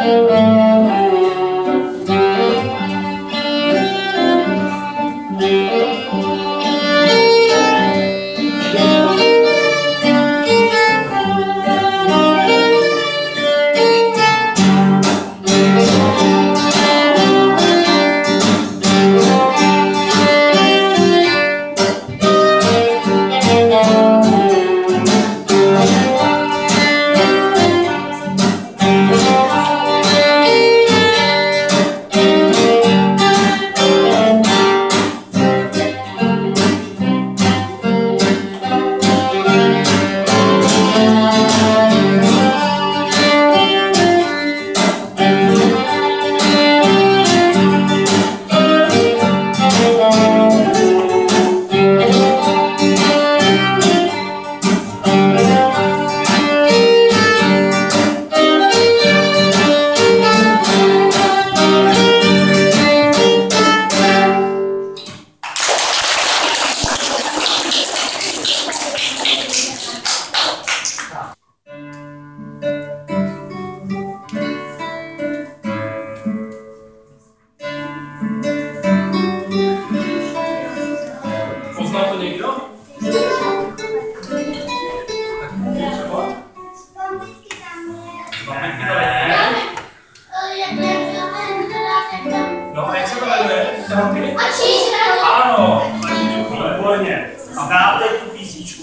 Ano, výborně. Znáte tu písničku?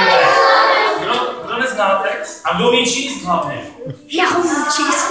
Kdo nezná text? A kdo umí číst hlavně? Já umím číst.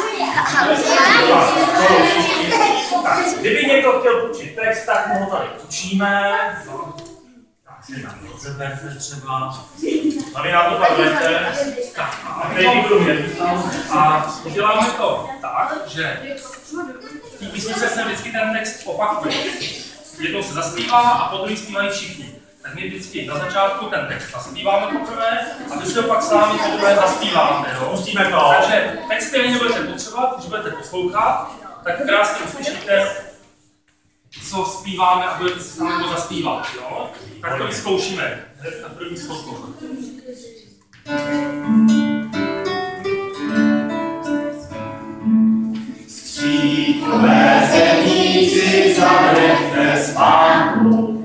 Kdyby někdo chtěl učit text, tak mu ho tady učíme. Tak si tam rozeberte třeba. A vy nám to pak jdete. A tady budu mět. A uděláme to tak, že v té písničce se vždycky ten text opakuje. Jednou se zaspívá a po druhé zpívají všichni. Tak my vždycky na začátku ten text zaspíváme poprvé a vy si ho pak sami po druhé zaspíváte. Pustíme to. Takže text stejně nebudete potřebovat, když budete poslouchat, tak krásně uslyšíte, co zpíváme a budete si sami to zaspívat. Jo? Tak to vyzkoušíme. Hned na první zkoušku. Stříkové zemíci zanechte spánku.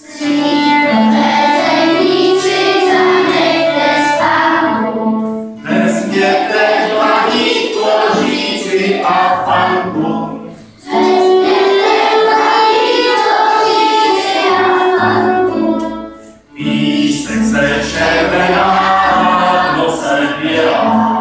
Stříkové zemíci zanechte spánku. Vezměte dlaní koříci a fanku. Vezměte dlaní koříci a fanku. Písek se červená, kdo se bělá.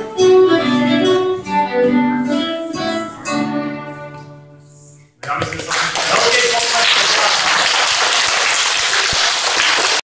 Já myslím, že